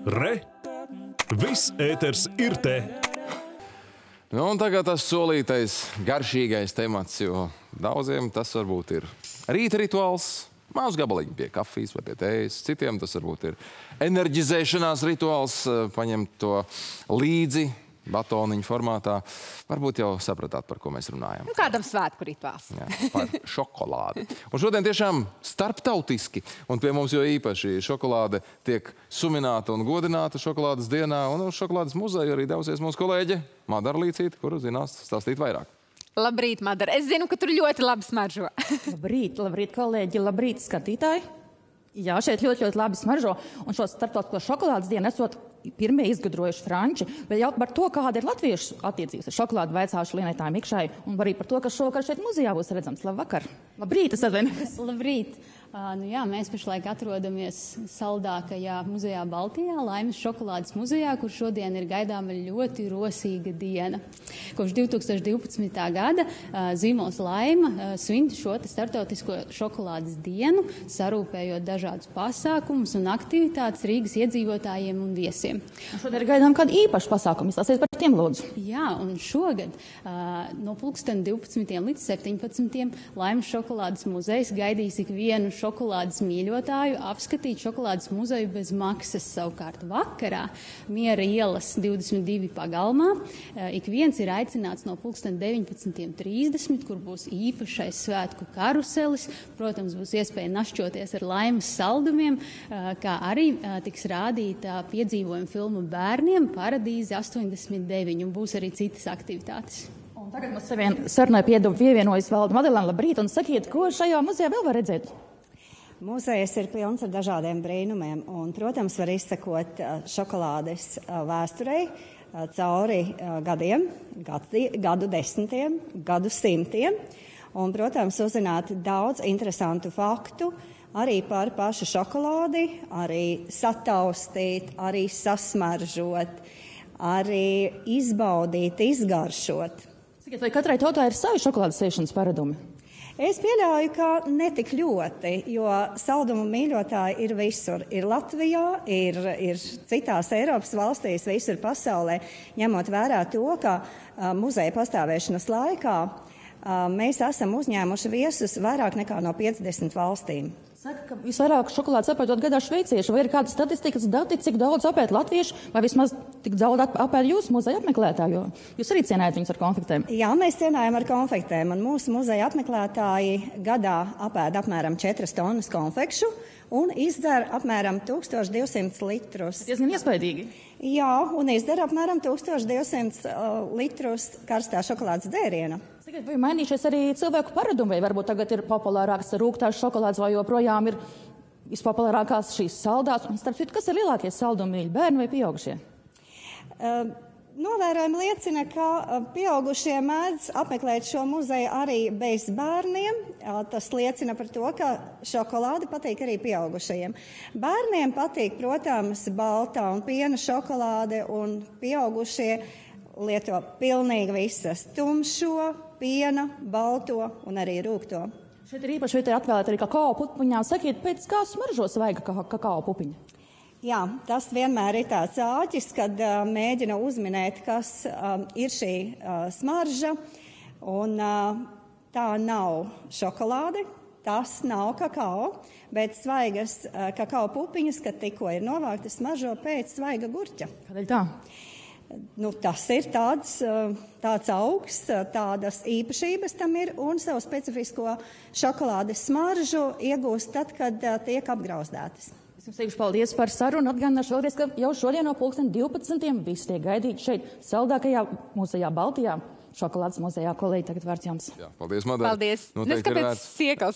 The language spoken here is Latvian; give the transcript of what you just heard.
Re! Viss ēters ir te! Nu, un tagad tas solītais, garšīgais temats, jo daudziem tas varbūt ir rīta rituāls, maz gabaliņi pie kafijas vai pie tējas. Citiem tas varbūt ir enerģizēšanās rituāls, paņemt to līdzi batoniņu formātā. Varbūt jau sapratāt, par ko mēs runājam. Nu, kādam svētku rituāls. Jā, par šokolādi. Un šodien tiešām starptautiski, un pie mums jo īpaši šokolāde tiek sumināta un godināta šokolādes dienā, un uz šokolādes muzeju arī devusies mūsu kolēģe Madara Līcīte, kuru zinās stāstīt vairāk. Labrīt, Madara. Es zinu, ka tur ļoti labi smaržo. Labrīt, kolēģi, labrīt, skatītāji. Jā, šeit ļoti labi smaržo, un šo starptautisko šokolādes dienu esot pirmie izgudrojuši franči, bet jau par to, kāda ir latviešu attiecības ar šokolādi, vaicāšu Lietai Mikšai, un arī par to, kas šovakar šeit muzejā būs redzams. Labvakar! Labrīt, es atvainojos! Labrīt! Jā, mēs pašlaik atrodamies saldākajā muzejā Baltijā, Laimes šokolādes muzejā, kur šodien ir gaidāma ļoti rosīga diena. Kopš 2012. gada zīmols Laima svin šo starptautisko šokolādes dienu, sarūpējot dažādus pasākumus un aktivitātes Rīgas iedzīvotājiem un viesiem. Šodien ir gaidām kādu īpašu pasākumu. Izstāstiet par tiem, lūdzu. Jā, un šogad no 12. līdz 17. Laimes šokolādes muzejs gaidīs ikvienu šokolādes mīļotāju apskatīt šokolādes muzeju bez maksas. Savukārt vakarā Miera ielas 22 pagalmā ik viens ir aicināts no 19:30, kur būs īpašais svētku karuselis. Protams, būs iespēja našķoties ar Laimes saldumiem, kā arī tiks rādīta piedzīvojuma filma bērniem Paradīze 89, un būs arī citas aktivitātes. Un tagad mums sarunai pievienojas Valda Madalēna. Labrīt, un sakiet, ko šajā muzejā vēl var redzēt? Muzejs ir pilns ar dažādiem brīnumiem, un, protams, var izsekot šokolādes vēsturei cauri gadiem, gadu desmitiem, gadu simtiem, un, protams, uzzināt daudz interesantu faktu arī par pašu šokolādi, arī sataustīt, arī sasmaržot, arī izbaudīt, izgaršot. Sakiet, vai katrai tautai ir savi šokolādes ēšanas paradumi? Es pieļauju, ka netik ļoti, jo saldumu mīļotāji ir visur. Ir Latvijā, ir citās Eiropas valstīs, visur pasaulē, ņemot vērā to, ka muzeja pastāvēšanas laikā mēs esam uzņēmuši viesus vairāk nekā no 50 valstīm. Saka, ka visvairāk šokolādes apēdot gadā šveicieši, vai ir kāda statistikas dati, cik daudz apēd latviešu, vai vismaz tik daudz apēd jūsu muzeja apmeklētāju, jo jūs arī cienējat viņus ar konfektēm? Jā, mēs cienējam ar konfektēm, un mūsu muzeja apmeklētāji gadā apēd apmēram 4 tonnas konfekšu un izdzer apmēram 1200 litrus. Diezgan iespaidīgi. Jā, un izdzer apmēram 1200 litrus karstā šokolādes dzēriena. Vai mainījušies arī cilvēku paradumi, vai varbūt tagad ir populārākas rūgtās šokolādes, vai joprojām ir vispopulārākās šīs saldās? Un starp citu, kas ir lielākie saldumi mīļi, bērni vai pieaugušie? Novērojumi liecina, ka pieaugušie mēdz apmeklēt šo muzeju arī bez bērniem. Tas liecina par to, ka šokolāde patīk arī pieaugušajiem. Bērniem patīk, protams, baltā un piena šokolāde, un pieaugušie lieto pilnīgi visas tumšo, piena, balto un arī rūgto. Šeit ir īpaši vietē atvēlēt arī kakao pupiņām. Sakiet, pēc kā smaržo svaiga kakao pupiņa? Jā, tas vienmēr ir tāds āķis, kad mēģina uzminēt, kas ir šī smarža. Un tā nav šokolāde, tas nav kakao, bet svaigas kakao pupiņas, kad tikko ir novāktas, smaržo pēc svaiga gurķa. Kādēļ tā? Nu, tas ir tāds augs, tādas īpašības tam ir, un savu specifisko šokolādes smaržu iegūst tad, kad tiek apgrauzdētas. Es jums teikšu paldies par sarunu. Atgādināšu vēlreiz, ka jau šodien no 12:00 visi tiek gaidīti šeit saldākajā muzejā Baltijā, šokolādes muzejā. Kolēģi, tagad vārds jums. Jā, paldies, Madara. Paldies. Noteikti Kāpēc ir vērts. siekals